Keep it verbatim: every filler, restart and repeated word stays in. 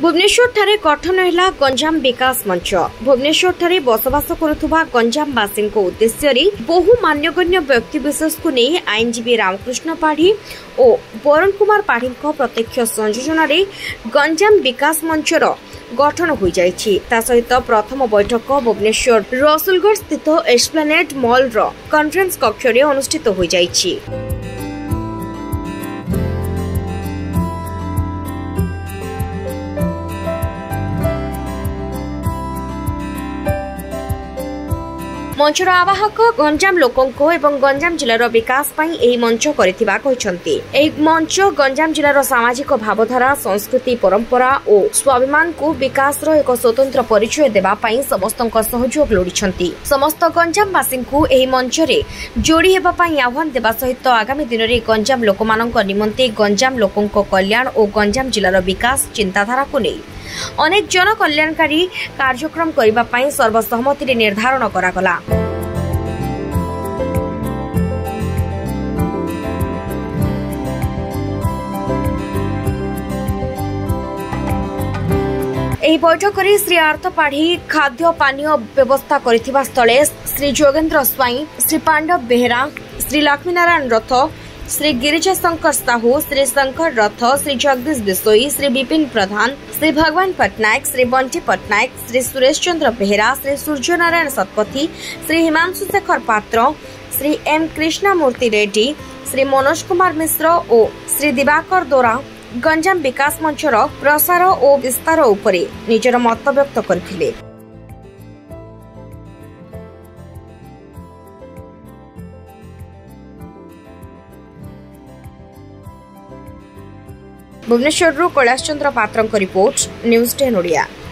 भुवनेश्वर ठारे गठन है गंजाम विकास मंच। भुवनेश्वर ठारे बसवास करुवा गंजामवासी उद्देश्य बहु मान्यगण्य व्यक्तिविशेष को नहीं आईनजीवी रामकृष्ण पाढ़ी और वरुण कुमार पाढ़ी प्रत्यक्ष संयोजन गंजाम विकास मंचर गठन हो जाइछि। ता सहित प्रथम बैठक भुवनेश्वर रसुलगढ़ स्थित एस्प्लेनेड मॉल रो कॉन्फ्रेंस कक्ष रे अनुष्ठित हो जाइछि। मंचर आवाहक गंजाम लोकों एवं गंजाम जिलार विकास पई एही मंच करिथिबा कहिसंती। एही मंच गंजाम जिलार सामाजिक भावधारा, संस्कृति, परंपरा और स्वाभिमान को विकास रो एक स्वतंत्र परिचय देबा पई समस्तक सहयोग लोडिछंती। समस्त गंजामवासी को एही मंच रे जोड़ी हेबा पई आह्वान देबा सहित आगामी दिन रे गंजाम लोकमानक निमंते गंजाम लोकों कल्याण और गंजाम जिलार विकास चिंताधारा को नै अनेक जन कल्याणकारी कार्यक्रम करिबा पई सर्वसहमति रे निर्धारण करागला। एही बैठक रे श्री आर्थ पाढ़ी खाद्य पानीय व्यवस्था करिथिबा स्थले श्री जोगेन्द्र स्वाई, श्री पांडव बेहरा, श्री लक्ष्मीनारायण रथ, श्री गिरिजा शंकर साहू, श्री शंकर रथ, श्री जगदीश बिशोई, श्री विपिन प्रधान, श्री भगवान पटनायक, श्री बंटी पटनायक, श्री सुरेश चंद्र बेहरा, श्री सूर्यनारायण शतपथी, श्री हिमांशु शेखर पात्र, श्री एम कृष्णामूर्ति रेड्डी, श्री मनोज कुमार मिश्र और श्री दिवाकर दोरा गंजाम विकास मंचर प्रसार और विस्तार उपरे निजर मत व्यक्त करथिले। भुवनेश्वर कैलाश चंद्र पात्र रिपोर्ट न्यूज़ टेन ओडिया।